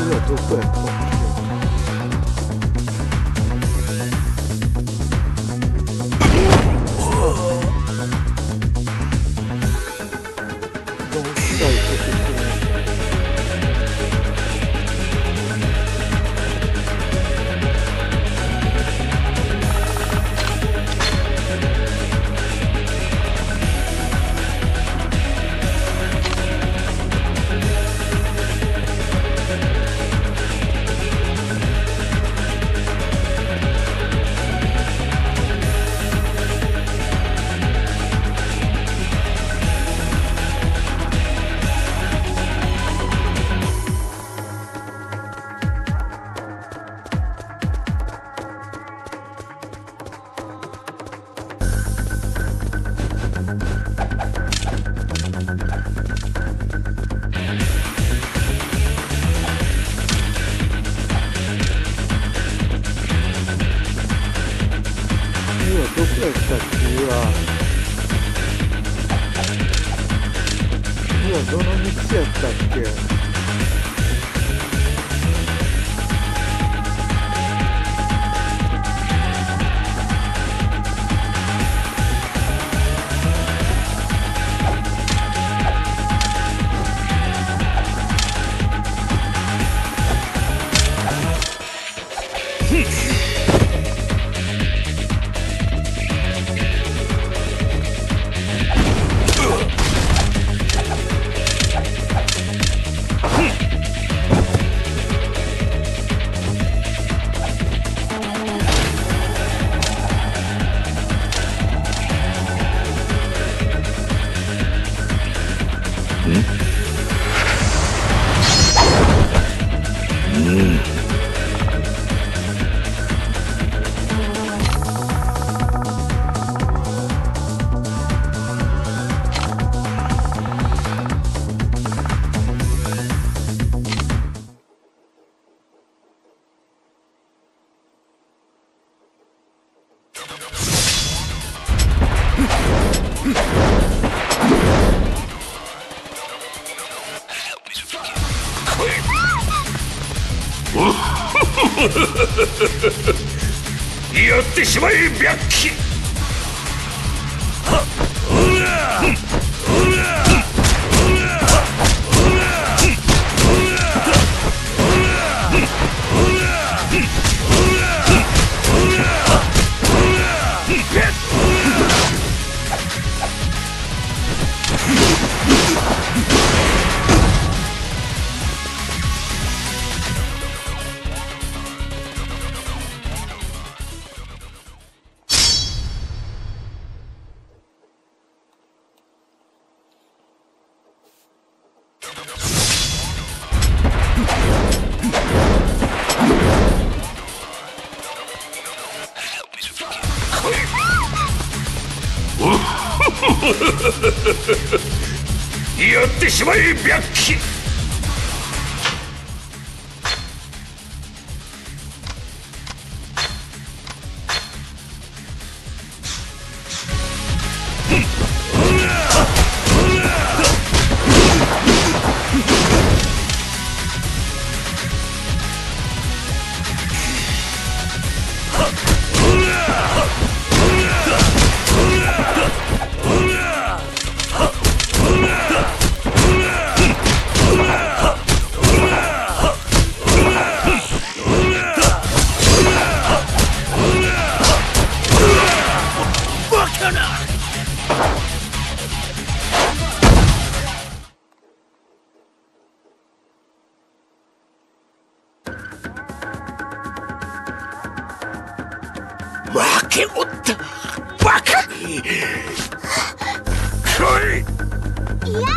はどこやったっけ。どうしたいこと言ってるの。どこやったっけ。どの道やったっけ。 やってしまえ白鬼。やってしまえ白鬼。負けおったバカ。来い。いや。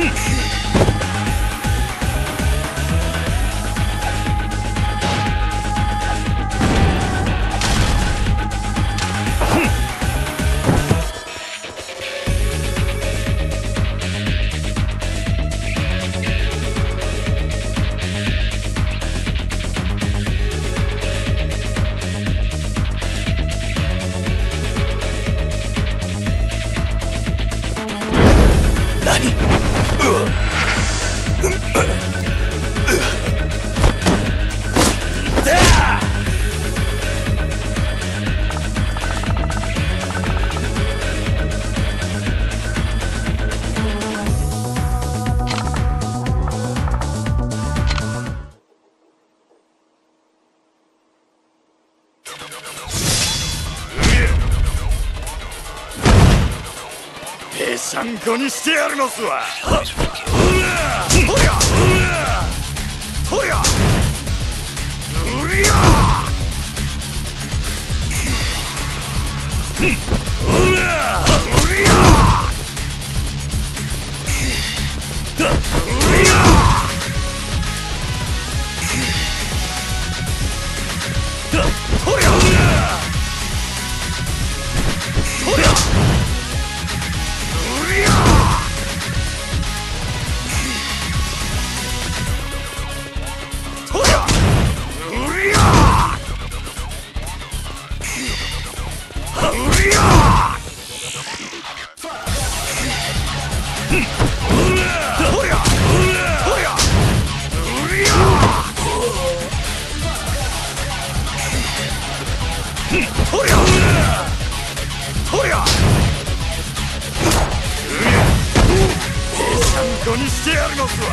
ぺしゃんこにしてやるのすわ。ほりゃほりゃうりゃうりゃにしてやるのすわ。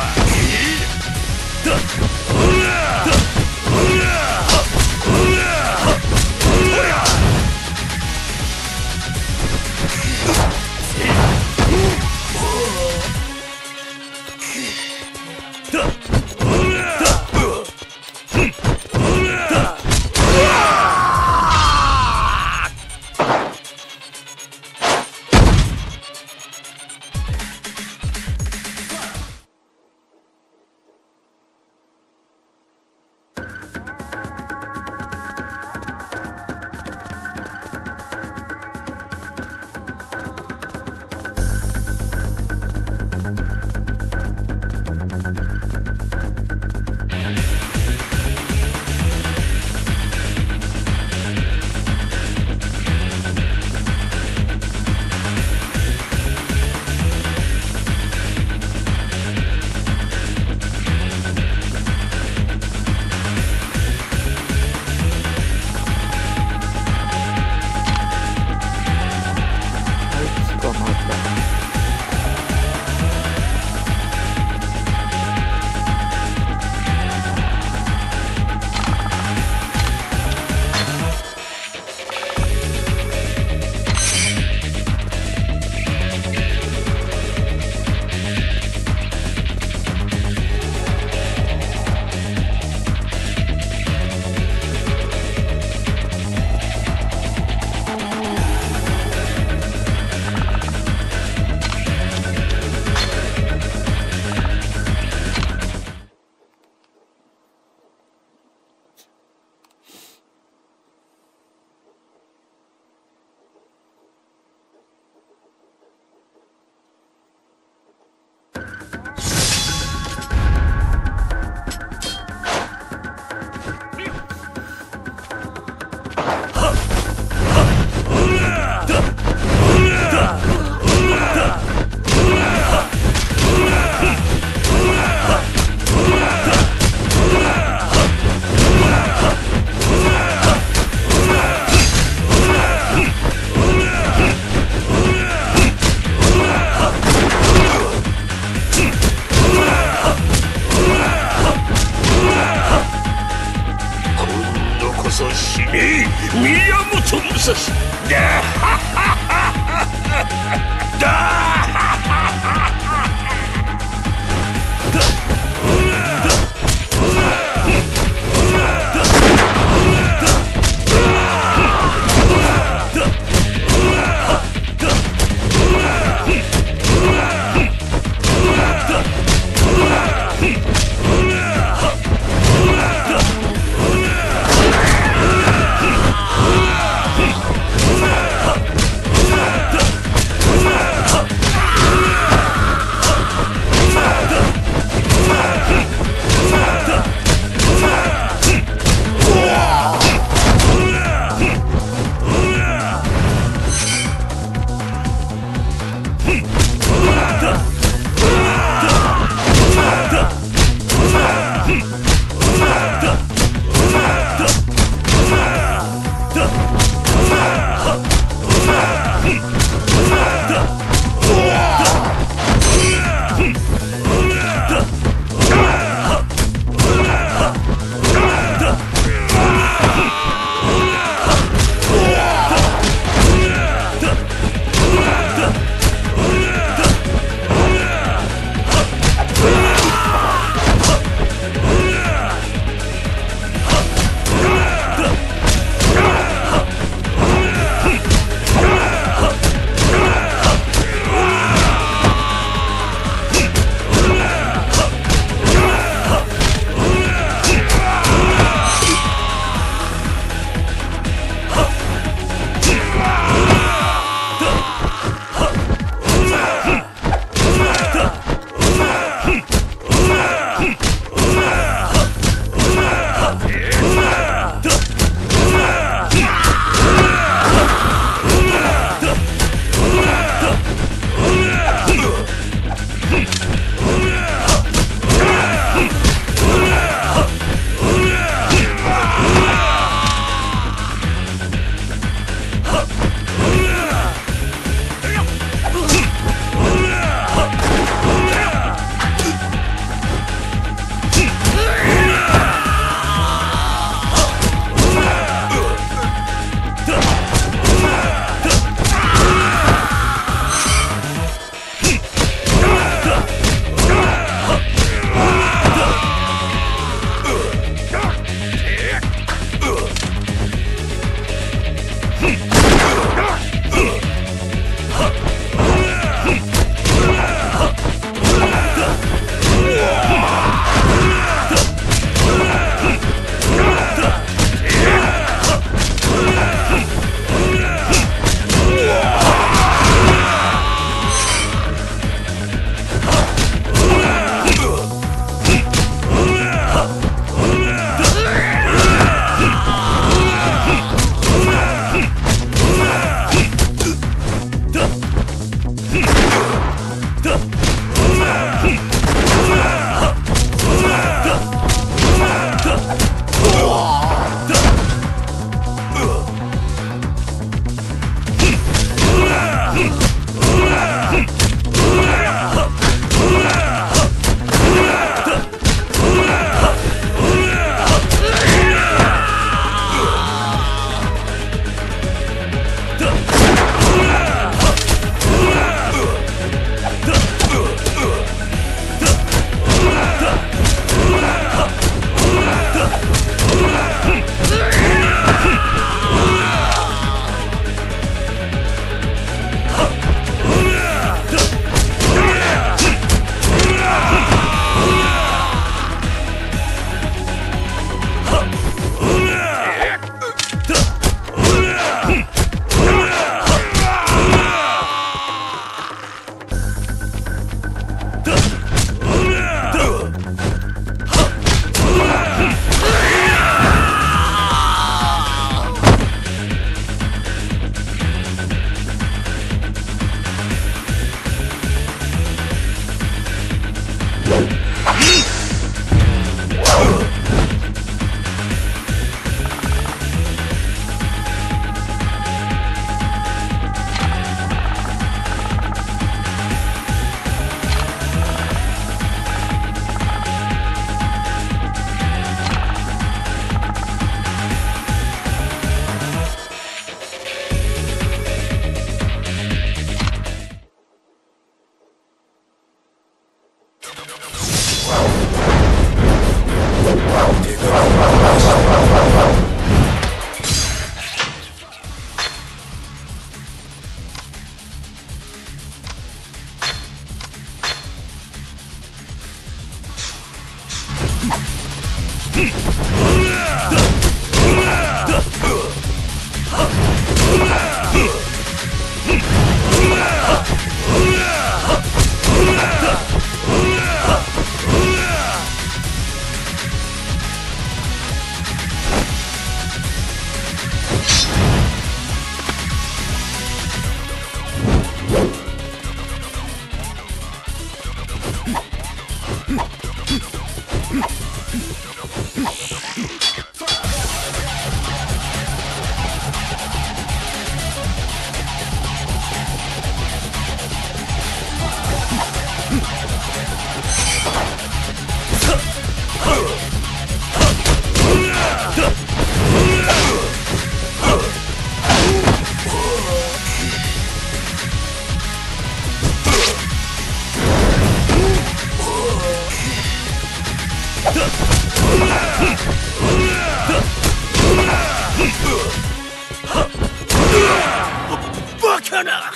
バカな！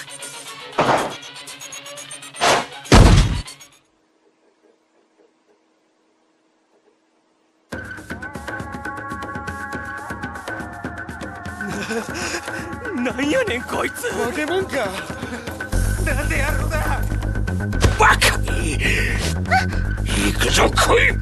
なんやねんこいつ。 化け物か。 なんでやるんだ。バカ。行くぞ来い。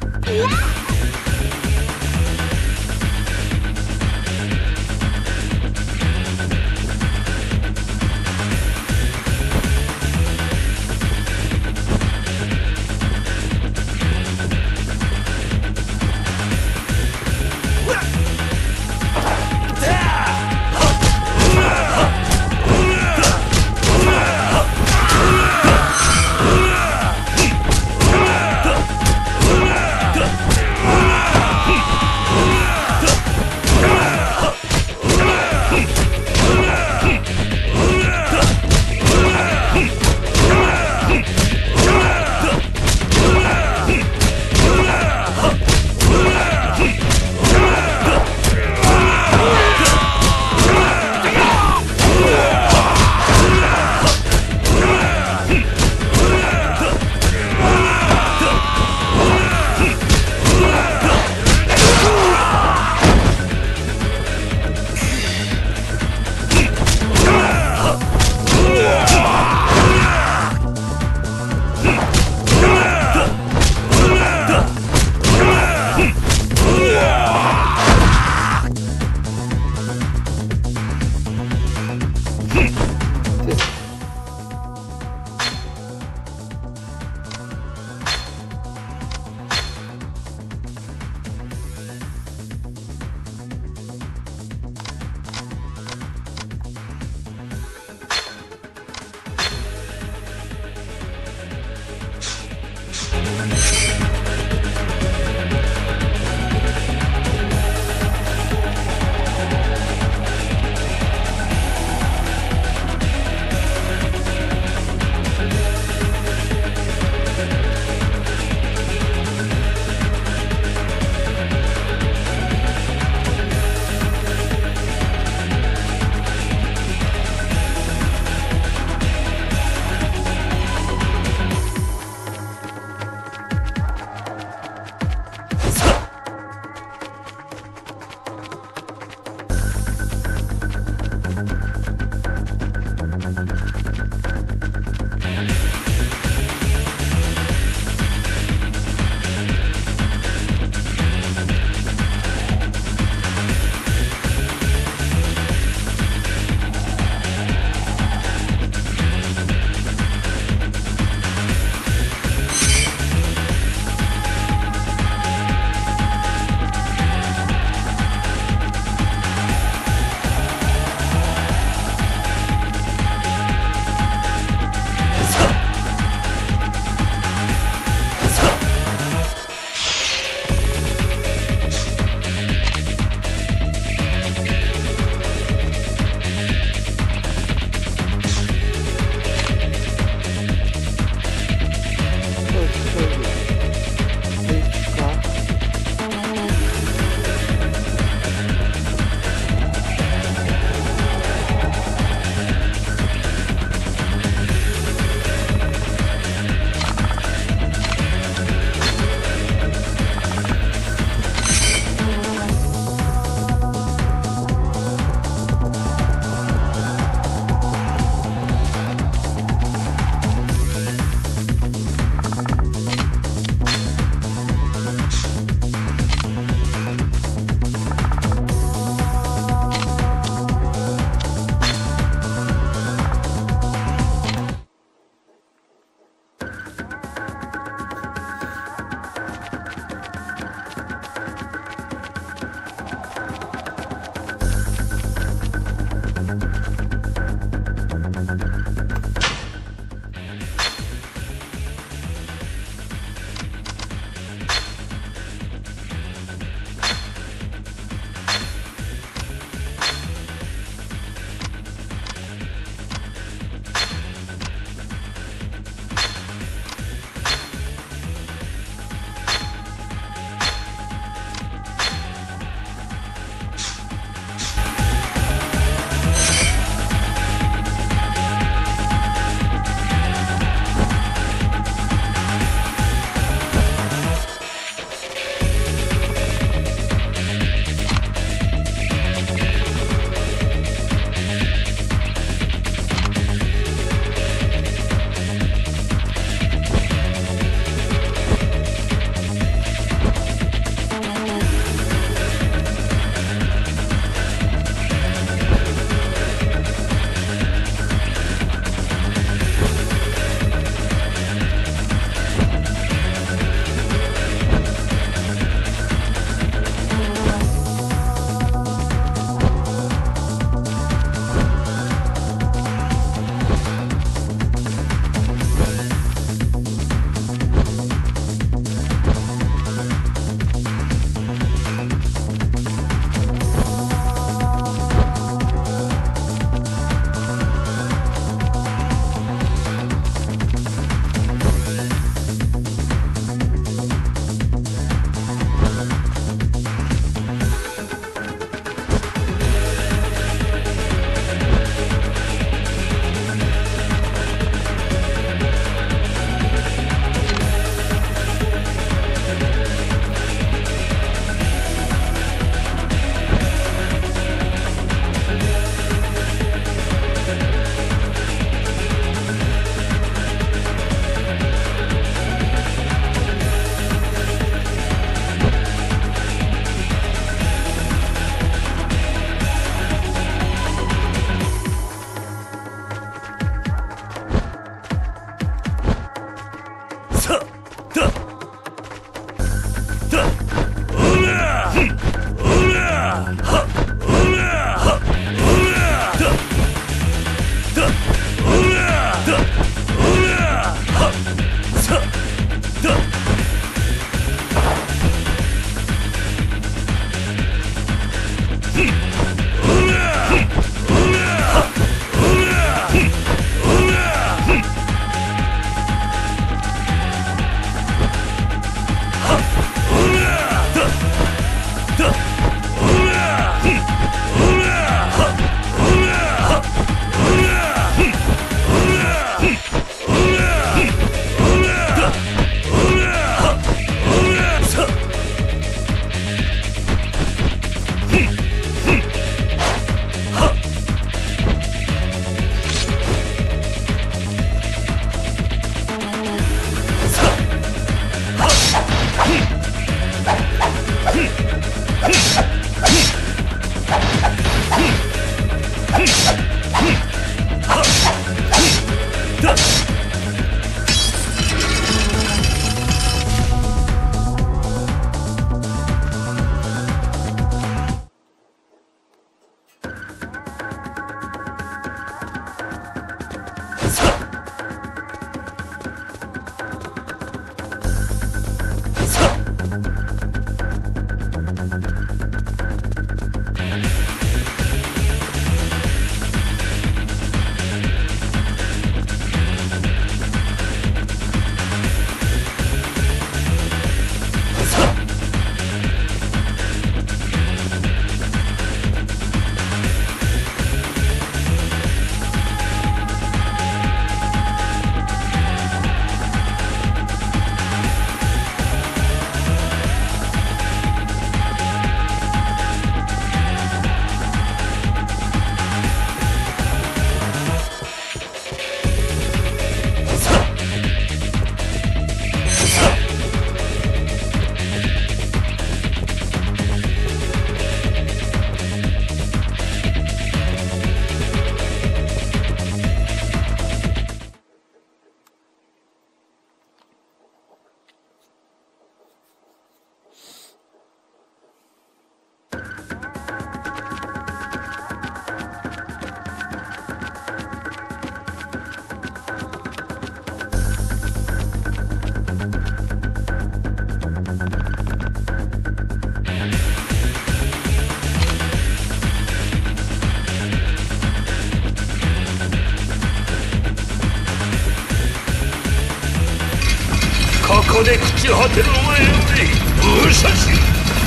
ここで朽ち果てるお前より武者し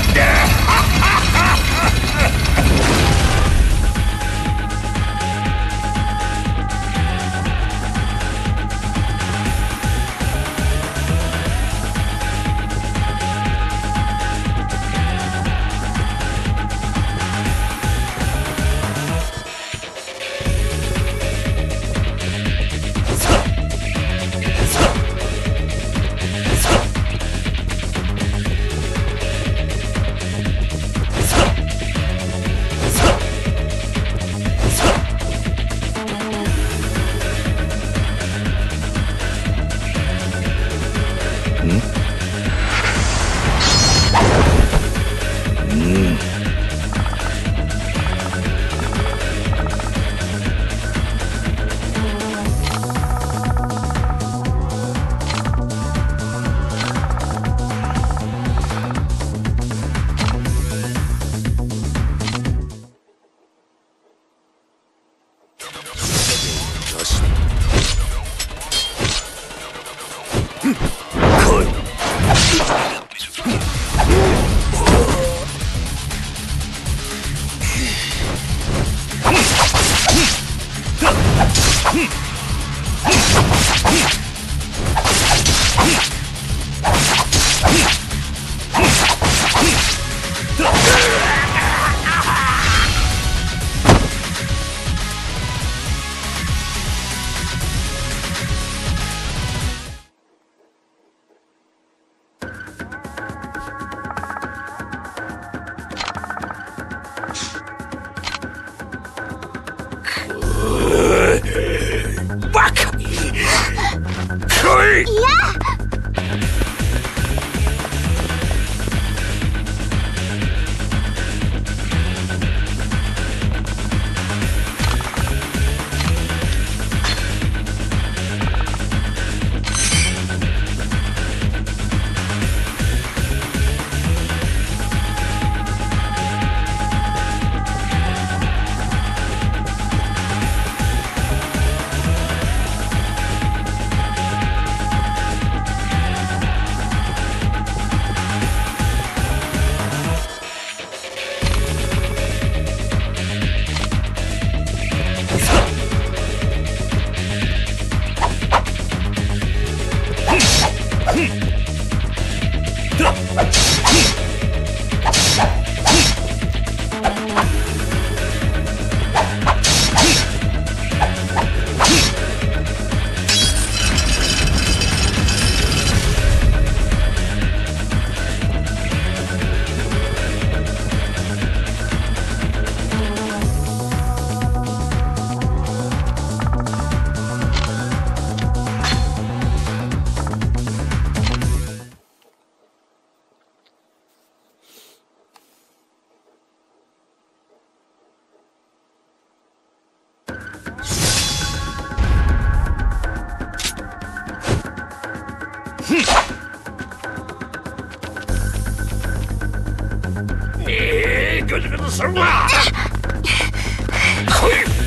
バカ！来い！ いや！ ガタガタするな。来い。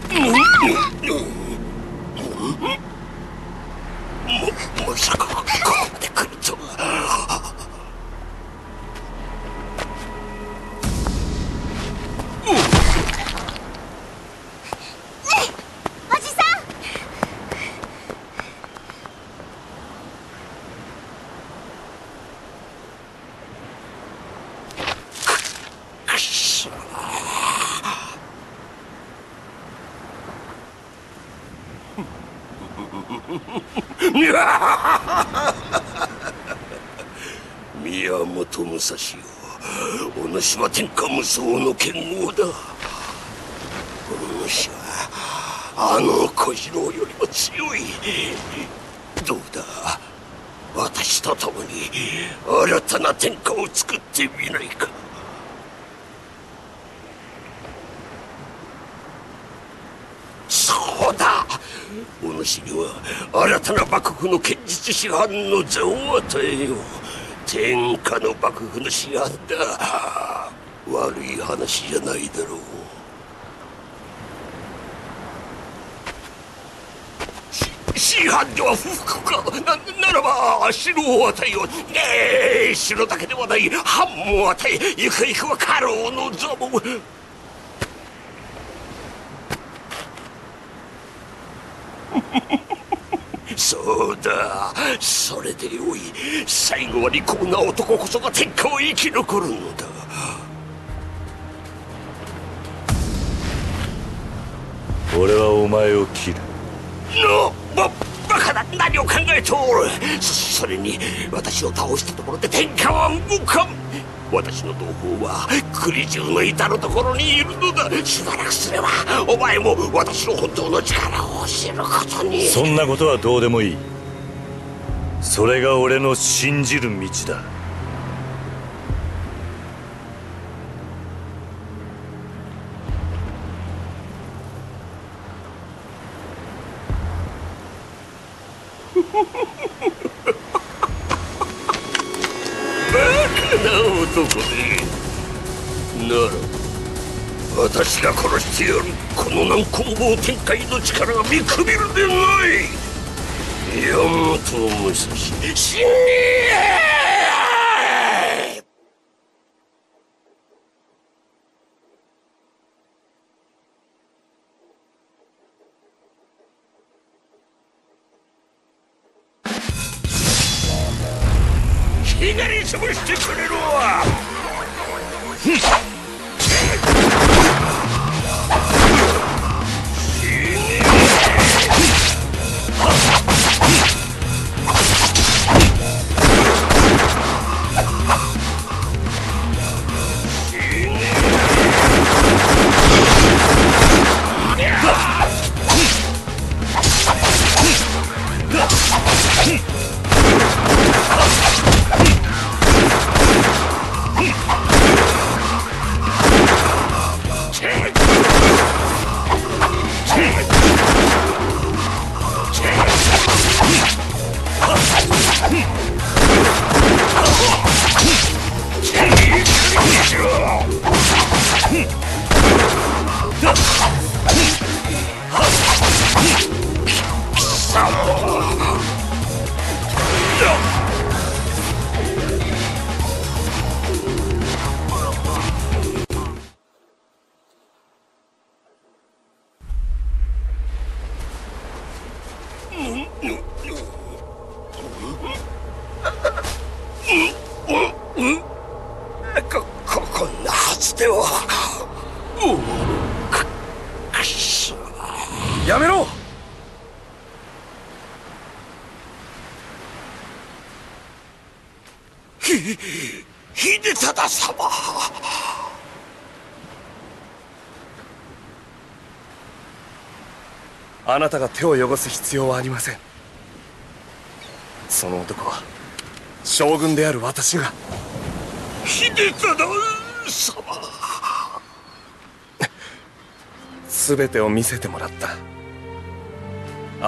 まさか宮本武蔵よ、お主は天下無双の剣豪だ。お主はあの小次郎よりも強い。どうだ、私と共に新たな天下を作ってみないか。そうだ、お主には新たな幕府の剣術師範の座を与えよう。天下の幕府の師範だ。悪い話じゃないだろう。師範では不服か。ならば城を与えよう。城だけではない、藩も与え、ゆくゆくは家老の座も。そうだ、それでよい。最後は利口な男こそが天下を生き残るのだ。 俺はお前を切る。 バカだ、何を考えておる。それに私を倒したところで天下は動かん。私の同胞は国中の至る所にいるのだ。しばらくすればお前も私の本当の力を知ることに。 そんなことはどうでもいい。それが俺の信じる道だ。 男でなら私が殺してやる。この難攻防天界の力が見くびるでない。宮本武蔵死ねひねり潰してくれろ。こんなはずでは。 やめろ。 秀忠様。 あなたが手を汚す必要はありません。その男は将軍である私が。 秀忠様。 全てを見せてもらった。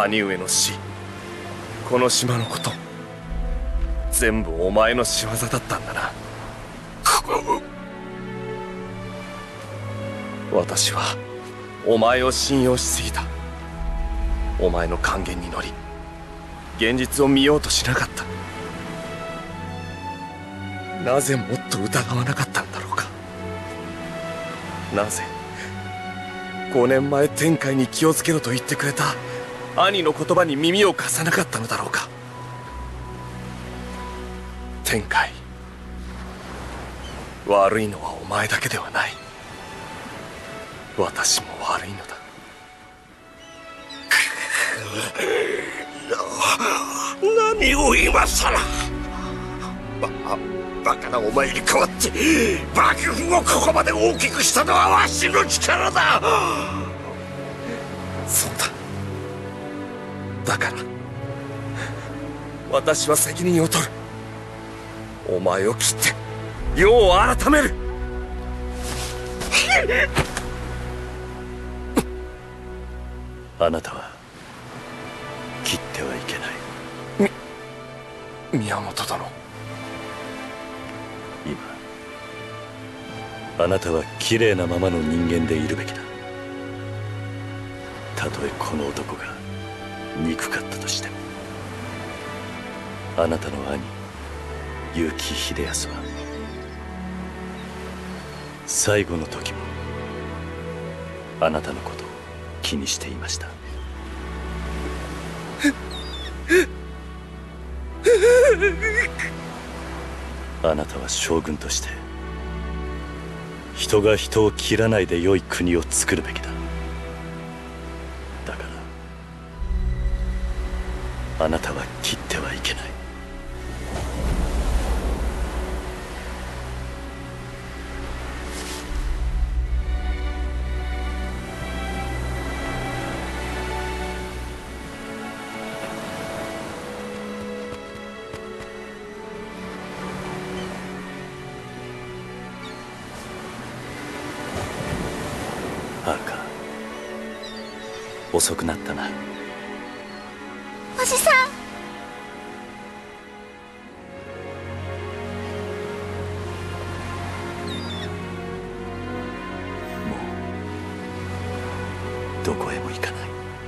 兄上の死、この島のこと、全部お前の仕業だったんだな。私はお前を信用しすぎた。お前の諫言に乗り現実を見ようとしなかった。なぜもっと疑わなかったんだろうか。なぜ5年前天海に気をつけろと言ってくれた兄の言葉に耳を貸さなかったのだろうか。天海、悪いのはお前だけではない。私も悪いのだ。 何を今さら。バカなお前に代わって幕府をここまで大きくしたのはわしの力だ。 そうだ。だから私は責任を取る。お前を切って世を改める。 あなたは切ってはいけない。 宮本殿。 今あなたは綺麗なままの人間でいるべきだ。たとえこの男が憎かったとしても。あなたの兄結城秀康は最後の時もあなたのことを気にしていました。あなたは将軍として人が人を切らないで良い国を作るべきだ。だからあなたは切ってはいけない。遅くなったな。 おじさん。 もうどこへも行かない。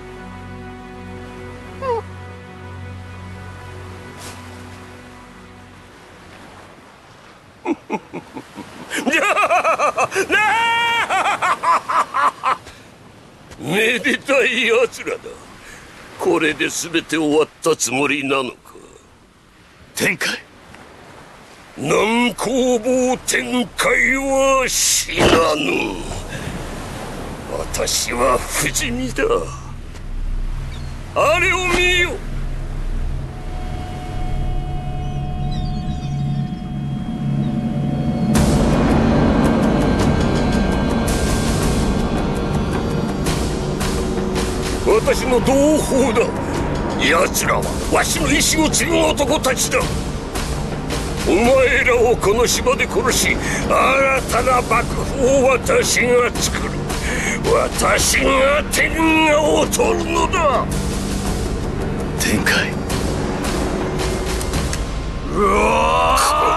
めでたいやつらだ。これで全て終わったつもりなのか。 天海。 南弘法天海は死なぬ。私は不死身だ。あれを見よ。私の同胞だ。奴らはわしの意志を継ぐ男たちだ。お前らをこの島で殺し、新たな幕府を私が作る。私が天下を取るのだ。 天海。 うわ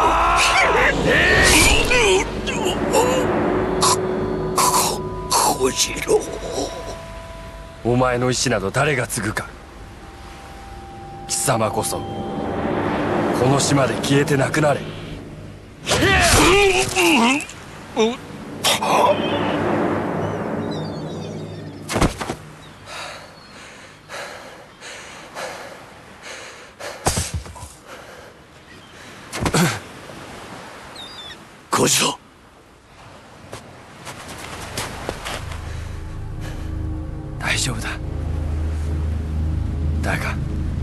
小次郎。 お前の意志など誰が継ぐか。貴様こそこの島で消えてなくなれ。 小次郎。 大丈夫だ。だが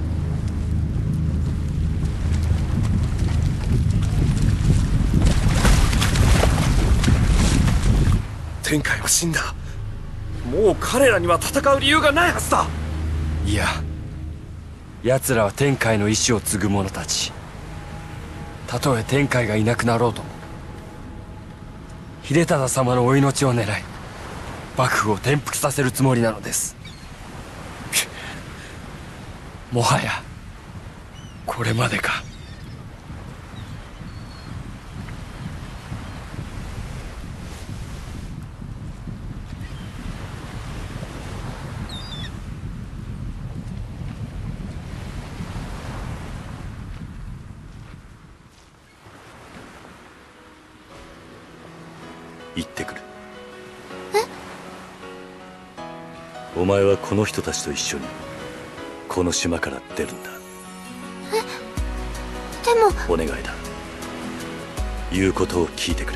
天海は死んだ。もう彼らには戦う理由がないはずだ。いや、奴らは天海の意志を継ぐ者たち。たとえ天海がいなくなろうとも秀忠様のお命を狙い幕府を転覆させるつもりなのです。もはやこれまでか。 行ってくる。お前はこの人たちと一緒にこの島から出るんだ。 でもお願いだ。言うことを聞いてくれ。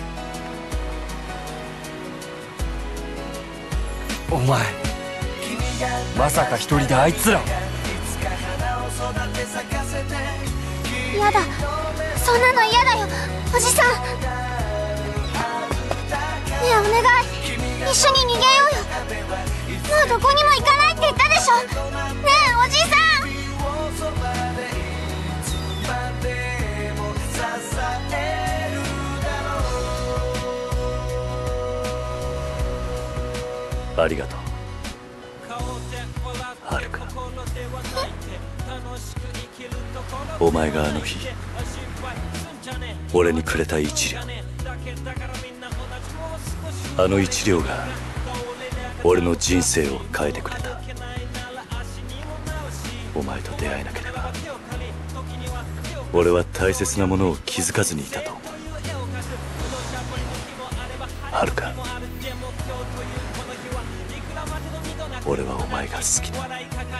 お前まさか一人であいつらを。 やだ、そんなの嫌だよおじさん。ねえお願い、一緒に逃げようよ。もうどこにも行かないって言ったでしょ。ねえおじさん。 ありがとうはるか。お前があの日俺にくれた1両、あの1両が俺の人生を変えてくれた。お前と出会えなければ俺は大切なものを気づかずにいたと思う。はるか、俺はお前が好きだ。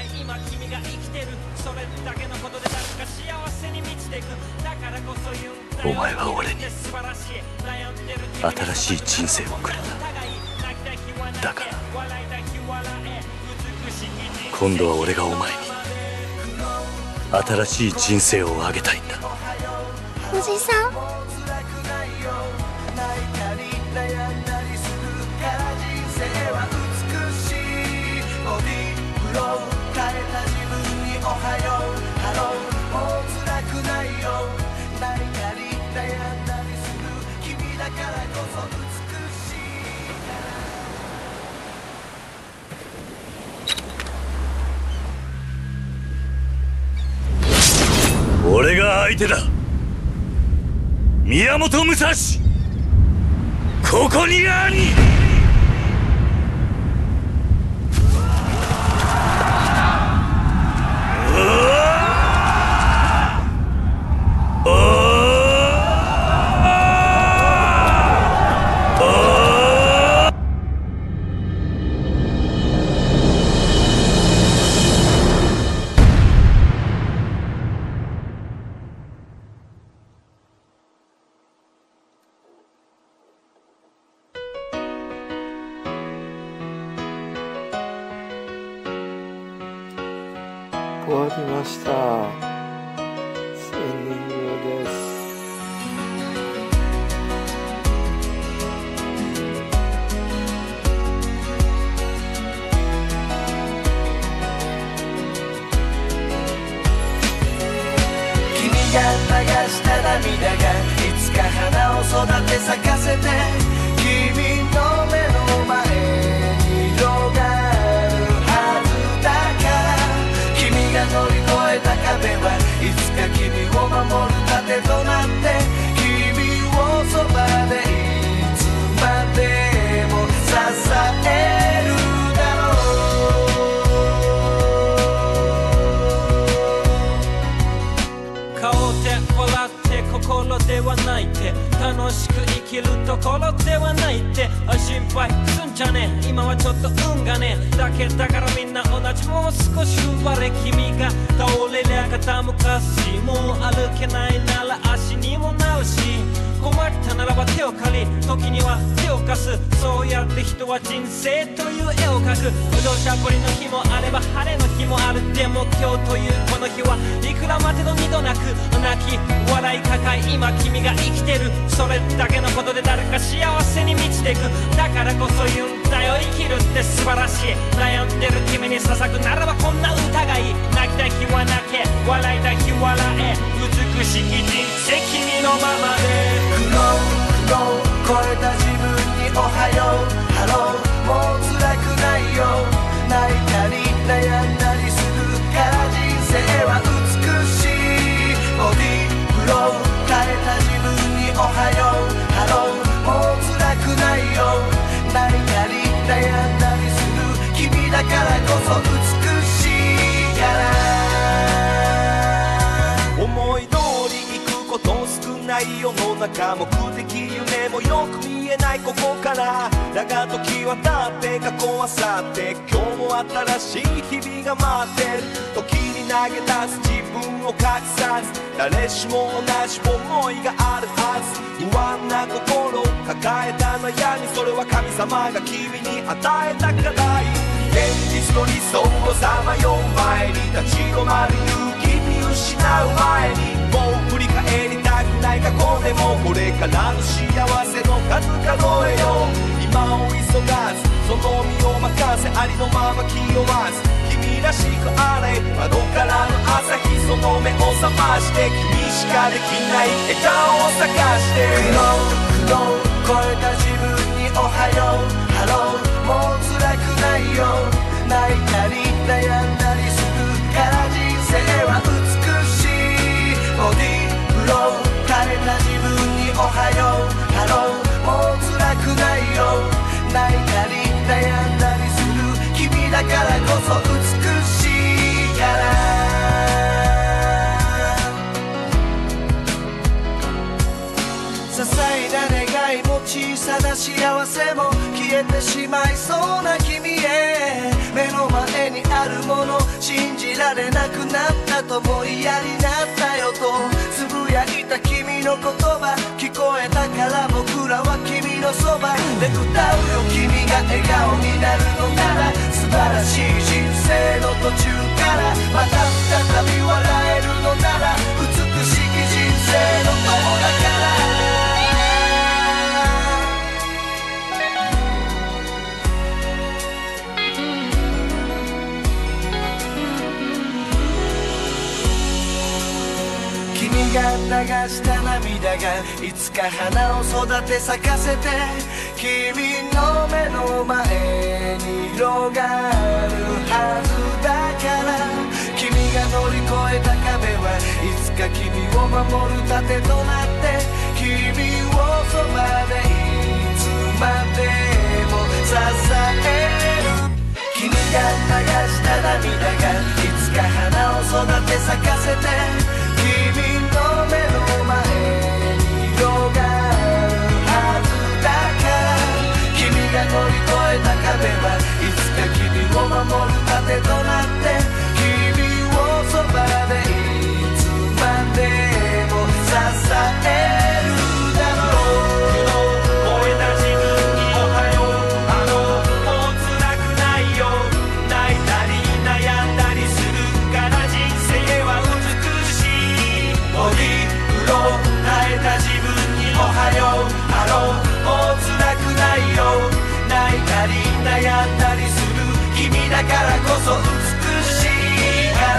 お前は俺に新しい人生をくれた。だから今度は俺がお前に新しい人生をあげたいんだ。 おじさん。 俺が相手だ。宮本武蔵、ここにあり。 終わりました。エンディングです。 君が流した涙がいつか花を育て咲かせて、君の目の前に広がるはずだから。君が乗り越えた壁はいつか君を守る盾となって、君をそばでいつまでも支えるだろう。顔で笑って心では泣いて、楽しく生きるところではないって。心配すんじゃねえ、今はちょっと運がねえだけだからみんな同じ。もう少し踏ん張れ、君が倒れりゃ傾かすし、もう歩けないなら足にもなるし、困ったならば手を借り、時には手を貸す。そうやって人は人生という絵を描く。うどんしゃぶりの日もあれば晴れの日もある。でも今日というこの日はいくら待てど二度なく、泣き笑い抱え今君が生きてる。それだけのことで誰か幸せに満ちていく。だからこそ言うんだよ、生きるって素晴らしい。悩んでる君に捧ぐならばこんな歌がいい。泣きたい日は泣け、笑いたい日笑え、美しき人生君のままで。苦労超えた自分におはようハロー、もう辛くないよ。泣いたり悩んだりするから人生は美しい。ボディーブロー変えた自分におはようハロー、もう辛くないよ。泣いたり悩んだりする君だからこそ美しいから。思い通り行くこと少ない世の中、目的夢もよく見えないここから。だが時は経って過去は去って、今日も新しい日々が待ってる。時に投げ出す自分を隠さず、誰しも同じ思いがあるはず。不安な心を抱えた悩み、それは神様が君に与えた課題。現実の理想からの幸せの数数えよう。今を急がずその身を任せ、ありのまま気負わず君らしくあれ。窓からの朝日その目を覚まして、君しかできない笑顔を探して。苦悩超えた自分におはようハロー、もう辛くないよ。泣いたり悩んだりするから人生は美しい。ボディーブロー変えた自分におはようハロー、もう辛くないよ。泣いたり悩んだりする君だからこそ美しいから。些細な願いも小さな幸せも消えてしまいそうな君へ、目の前にあるもの信じられなくなったとも嫌になったよとつぶやいた君の言葉聞こえたから僕らは君のそばで歌うよ。君が笑顔になるのなら素晴らしい人生の途中から、また再び笑えるのなら美しい人生の友だから。君が流した涙がいつか花を育て咲かせて、君の目の前に広がるはずだから。君が乗り越えた壁はいつか君を守る盾となって、君をそばでいつまでも支える。君が流した涙がいつか花を育て咲かせて、君の目の前に広がるはずだから。君が乗り越えた壁はいつか君を守る盾となって、君をそばでいつまでも支えるだろう。燃えた自分におはようハロー、もう辛くないよ。泣いたり悩んだりするから人生は美しい。ボディーブロー耐えた自分におはようハロー、もう辛くないよ。泣いたり悩んだりする君だからこそ美しいから。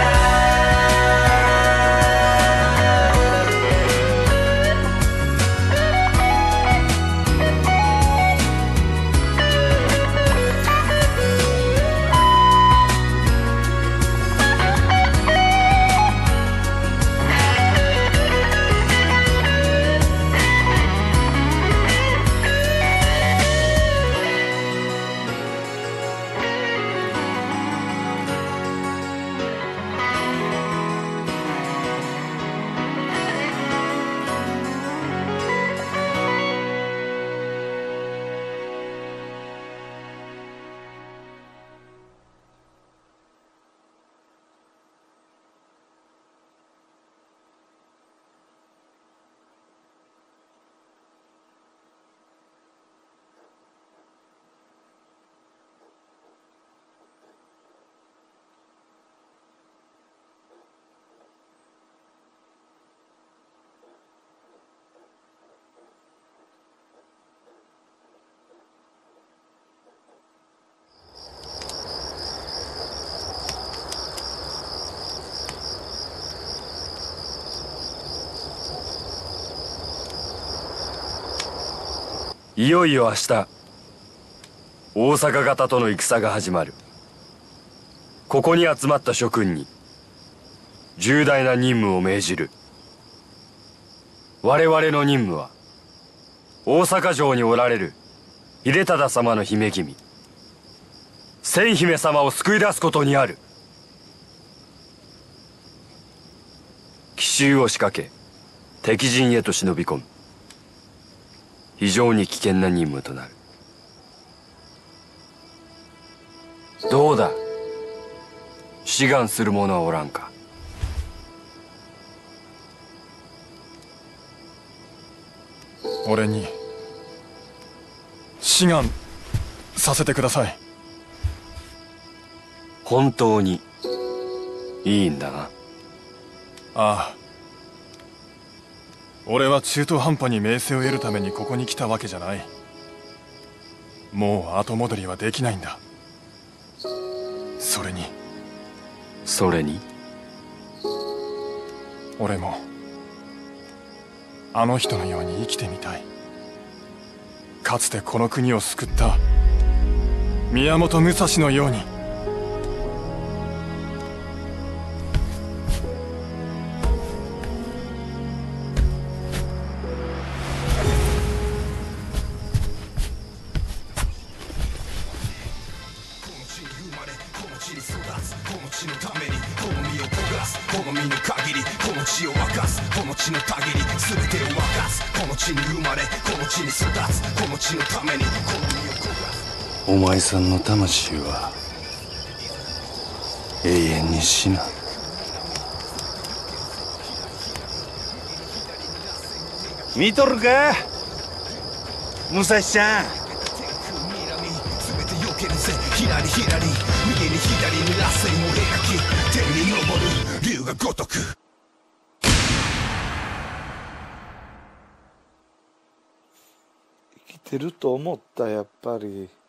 いよいよ明日大阪方との戦が始まる。ここに集まった諸君に重大な任務を命じる。我々の任務は大阪城におられる秀忠様の姫君千姫様を救い出すことにある。奇襲を仕掛け敵陣へと忍び込む。非常に危険な任務となる。どうだ、志願する者はおらんか。 俺に志願させてください。 本当にいいんだな。 ああ、 俺は中途半端に名声を得るためにここに来たわけじゃない。もう後戻りはできないんだ。それに俺もあの人のように生きてみたい。かつてこの国を救った宮本武蔵のように。 お前さんの魂は永遠に死なん。見とるか武蔵ちゃん。 左右に左に螺旋を描き天に昇る竜が如く。 生きてると思った。やっぱり